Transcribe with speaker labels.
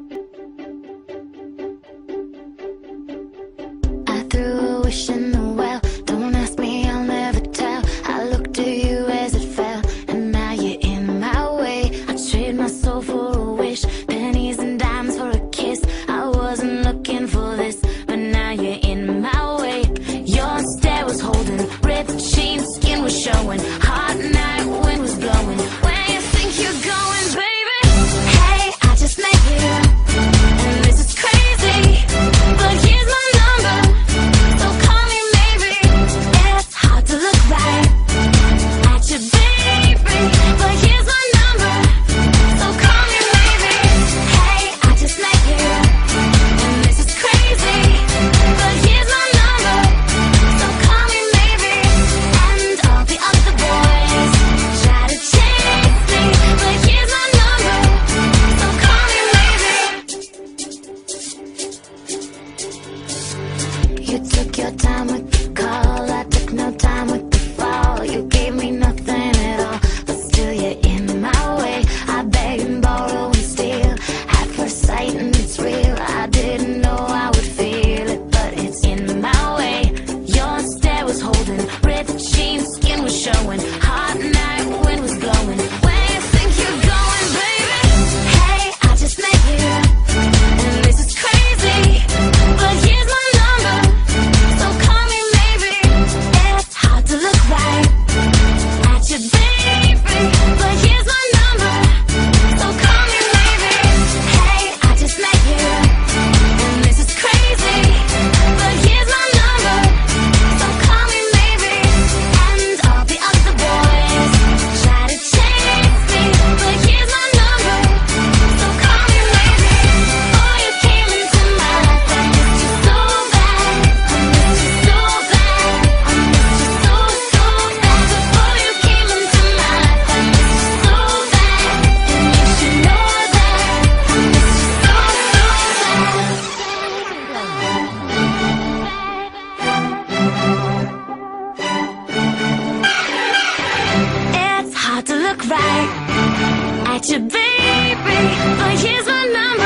Speaker 1: I threw a wish in the well. Don't ask me, I'll never tell. I looked at you as it fell, and now you're in my way. I trade my soul for a wish, pennies and dimes for a kiss. I wasn't looking for this, but now you're in my way. Your stare was holding, ripped jeans, skin was showing. Hot night, wind was blowing. Where you think you're going, baby? Hey, I just met you, and this is crazy, but here's my number, so call me maybe. It's hard to look right at you, baby, but here's my number, so call me maybe. Hey, I just met you, and this is crazy, but here's my number, so call me maybe. And all the other boys try to chase me, but here's my number, so call me maybe. You took your time with the call, I took no time with the fall. You gave me nothing at all, but still you're in my way. I beg and borrow and steal at first sight, and it's real. I didn't know I would feel it, but it's in my way. Your stare was holding, ripped jeans, skin was showing. Hot night, wind was blowing. Where you think you're going, baby? Hey, I just met you, and this is crazy, but here's my number, so call me maybe. It's hard to look right at you, baby, but here's my number, so call me maybe. Hey, I just met you, and this is crazy, but here's my number, so call me maybe. And all the other boys try to chase me, but here's my number, so call me maybe. Oh, you came into my life, I missed you so bad, I missed you so bad, I missed you so, so bad. Before you came into my life, I missed you so bad, and you should know that I missed you so, so bad. It's hard to look right at you, baby, but here's my number,